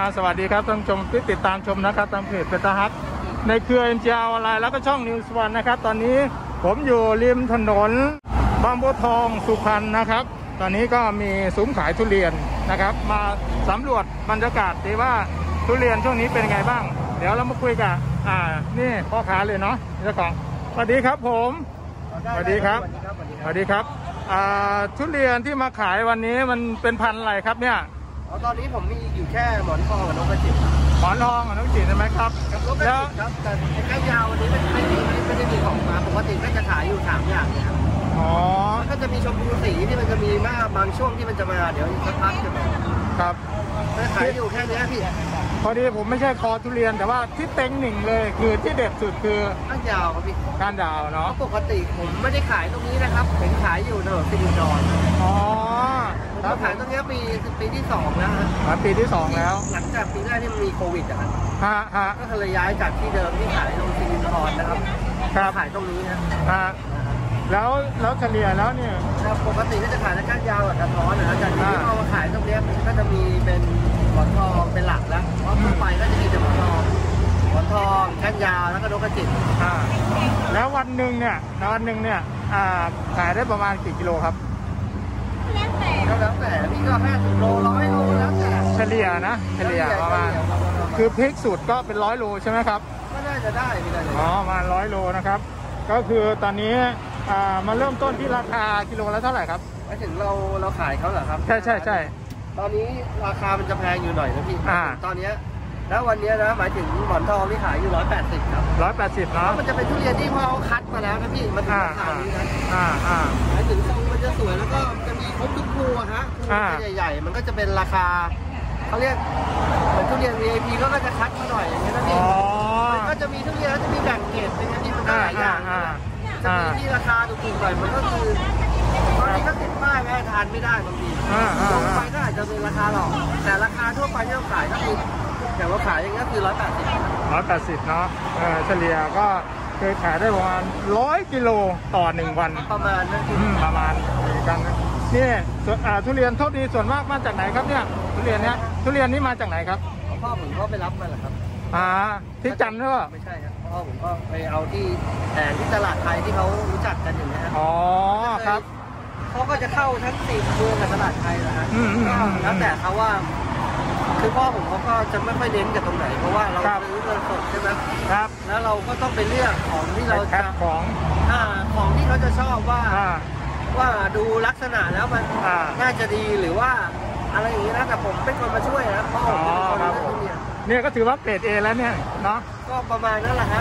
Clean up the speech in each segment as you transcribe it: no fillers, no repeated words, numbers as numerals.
สวัสดีครับท่านผู้ชมที่ติดตามชมนะครับทางเพจเป็นตาฮักในเครือ NGR ออนไลน์แล้วก็ช่อง News One นะครับตอนนี้ผมอยู่ริมถนนบางบัวทองสุพรรณนะครับตอนนี้ก็มีซุ้มขายทุเรียนนะครับมาสำรวจบรรยากาศดีว่าทุเรียนช่วงนี้เป็นไงบ้างเดี๋ยวเรามาคุยกับนี่พ่อค้าเลยเนาะเจ้าของสวัสดีครับผมสวัสดีครับสวัสดีครับทุเรียนที่มาขายวันนี้มันเป็นพันธุ์อะไรครับเนี่ยตอนนี้ผมมีอยู่แค่หมอนทองกับนกกระจิบหมอนทองกับนกกระจิบใช่ไหมครับแล้วครับแต่แค่ยาววันนี้ไม่ได้มีของมาปกติก็จะขายอยู่3อย่างเนี่ยครับอ๋อก็จะมีชมพูสีที่มันจะมีมาบางช่วงที่มันจะมาเดี๋ยวสักพักจะมาครับขายอยู่แค่นี้พี่พอดีผมไม่ใช่คอทุเรียนแต่ว่าที่เต็งหนึ่งเลยคือที่เด็ดสุดคือก้านยาวครับพี่ก้านยาวเนาะปกติผมไม่ได้ขายตรงนี้นะครับผมขายอยู่ถนนสิรินธรอ๋อผมขายตรงนี้ปีที่2แล้วฮะปีที่2แล้วหลังจากปีแรกที่มันมีโควิดอ่ะก็เลยย้ายจากที่เดิมที่ขายตรงสิรินธรนะครับขายตรงนี้นะแล้วเฉลี่ยแล้วเนี่ยปกติก็จะขายในก้านยาวกับกระท้อนนะจากที่เอามาขายตรงนี้ก็จะมีเป็นหมอนทองเป็นหลักแล้วเพราะทั่วไปก็จะมีแต่หมอนทองก้านยาวแล้วก็นกกระจิบแล้ววันหนึ่งเนี่ยขายได้ประมาณกี่กิโลครับแล้วแต่พี่ก็50 โล100 โลแล้วแต่เฉลี่ยนะเฉลี่ยประมาณคือพริกสูตรก็เป็น100 โลใช่ไหมครับก็น่าจะได้พี่ได้ประมาณ100 โลนะครับก็คือตอนนี้มาเริ่มต้นที่ราคากิโลละเท่าไหร่ครับไปถึงเราขายเขาเหรอครับใช่ตอนนี้ราคามันจะแพงอยู่หน่อยนะพี่ตอนนี้แล้ววันนี้นะหมายถึงหมอนทองที่ขายอยู่180ครับ 180เนาะมันจะเป็นทุเรียนที่พอเขาคัดมาแล้วนะพี่มันถึงราคานี้นะหมายถึงทรงมันจะสวยแล้วก็จะมีครบทุกภูฮะภูใหญ่ๆมันก็จะเป็นราคาเขาเรียกเหมือนทุเรียน VIP ก็จะคัดมาหน่อยอย่างเงี้ยนะพี่มันก็จะมีทุเรียนแล้วจะมีแบ่งเกรดเป็นที่มันก็หลายอย่างจะมีที่ราคาถูกๆหน่อยมันก็คือบางทีก็ติดป้ายไว้ทานไม่ได้บางทีลงไปก็อาจจะเป็นราคาหรอกแต่ราคาทั่วไปที่เราขายก็คือแต่ว่าขายอย่างนี้คือ 180เนาะเฉลี่ยก็เคยขายได้ประมาณ100 กิโลต่อ1 วันประมาณนั้นประมาณกันนี่ทุเรียนโทษดีส่วนมากมาจากไหนครับเนี่ยทุเรียนนี้มาจากไหนครับพ่อผมก็ไปรับมาแหละครับที่จันทร์หรือเปล่าไม่ใช่ครับพ่อผมก็ไปเอาที่แผงที่ตลาดไทยที่เขารู้จักกันอย่างนี้ครับครับเขาก็จะเข้าทั้ง4 เมืองกับตลาดไทยนะฮะแล้วแต่เขาว่าคือพ่อผมเขาก็จะไม่ค่อยเน้นกับตรงไหนเพราะว่าเราซื้อเงินสดใช่ไหมครับแล้วเราก็ต้องไปเลือกของที่เราจะของที่เขาจะชอบว่าดูลักษณะแล้วมันน่าจะดีหรือว่าอะไรอย่างนี้นะแต่ผมเป็นคนมาช่วยนะพ่อผมเป็นคนเลือกเนี่ยก็ถือว่าเกรด A แล้วเนี่ยเนาะก็ประมาณนั้นแหละฮะ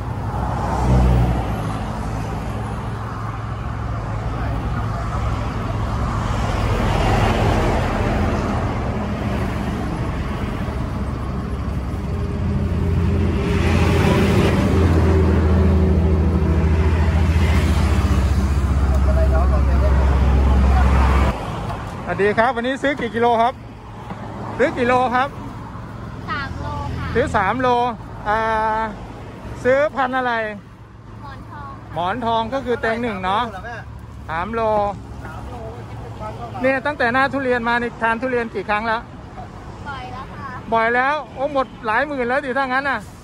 สวัสดีครับวันนี้ซื้อกี่กิโลครับซื้อกี่โลครับ 3 โลค่ะซื้อ3 โลซื้อพันอะไรหมอนทองก็คือเต็ง1เนาะ3 โลเนี่ยตั้งแต่หน้าทุเรียนมานี่ทานทุเรียนกี่ครั้งแล้วบ่อยแล้วค่ะบ่อยแล้วโอ้หมดหลายหมื่นแล้วดิถ้างั้นน่ะ